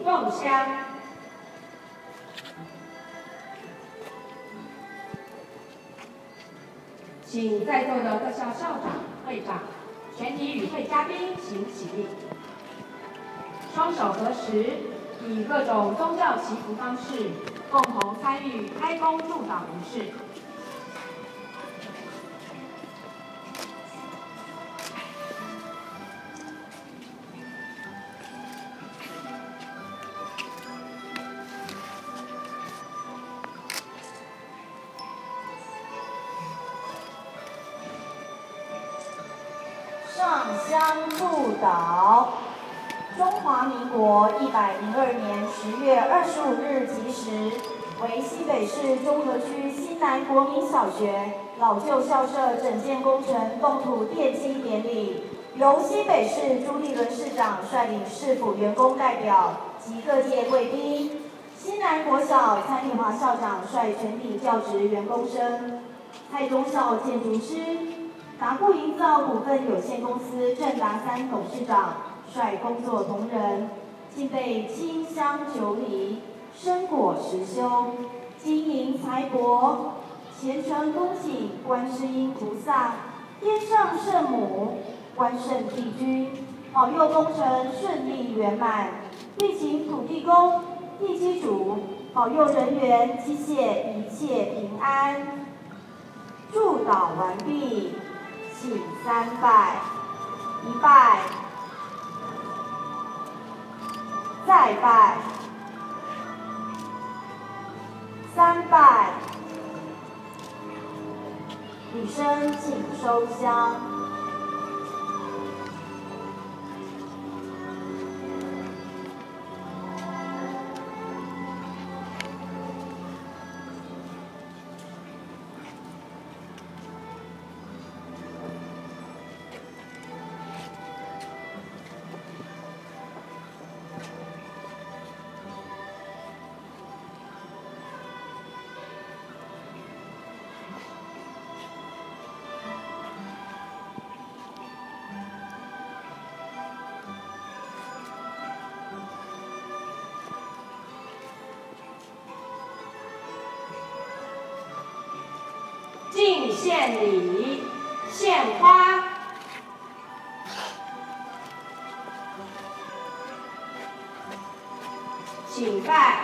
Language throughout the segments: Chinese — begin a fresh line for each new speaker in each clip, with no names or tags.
凤香。请在座的各校校长、会长、全体与会嘉宾请起立，双手合十，以各种宗教祈福方式，共同参与开工祝祷仪式。
上香祝祷。中华民国102年10月25日吉时，为新北市中和区新南国民小学老旧校舍整建工程动土奠基典礼，由新北市朱立伦市长率领市府员工代表及各界贵宾，新南国小蔡丽华校长率全体教职员工生，蔡中校建筑师。达固营造股份有限公司郑达三董事长率工作同仁，敬备清香九礼，生果实修，金银财帛，虔诚恭请观世音菩萨、天上圣母、关圣帝君保佑工程顺利圆满，并请土地公、地基主保佑人员机械一切平安。祝祷完毕。请3拜，1拜，再拜，3拜，礼生请收香。
敬献礼，献花。请拜。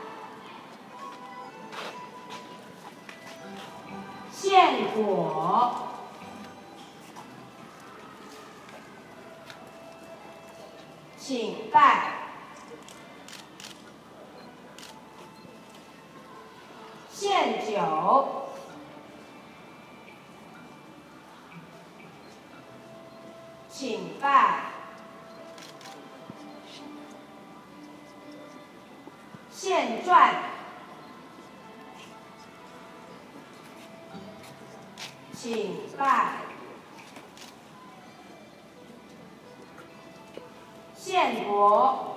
献果。请拜。献酒。请拜。献传。请拜。献帛。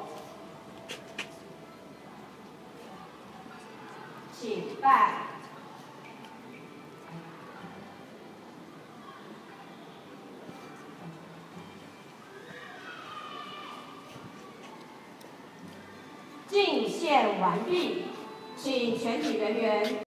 请拜。敬献完毕，请全体人员